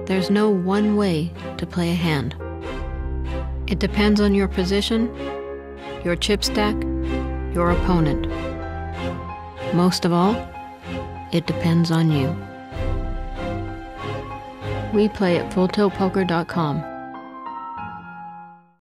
There's no one way to play a hand. It depends on your position, your chip stack, your opponent. Most of all, it depends on you. We play at FullTiltPoker.com.